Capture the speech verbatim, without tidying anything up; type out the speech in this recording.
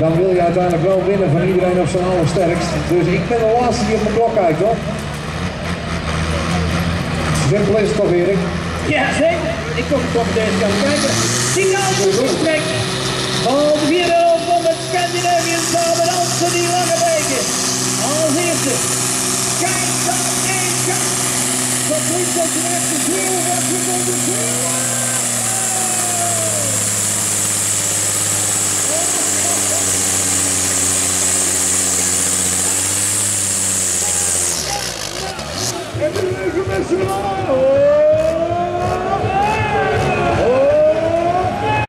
dan wil je uiteindelijk wel winnen van iedereen op zijn allersterkst. Dus ik ben de laatste die op mijn klok kijkt, hoor. Simpel is het toch, Erik? Ja, zeker. Ik kom toch deze kant kijken. Signaal voor vertrek. Van de vierde helft van het Scandinavian Saberdansen die lange weken. Als eerste. Kijk dan één kant. Dat ligt op de echte duel. Wat je van de duel. En de leuke mensen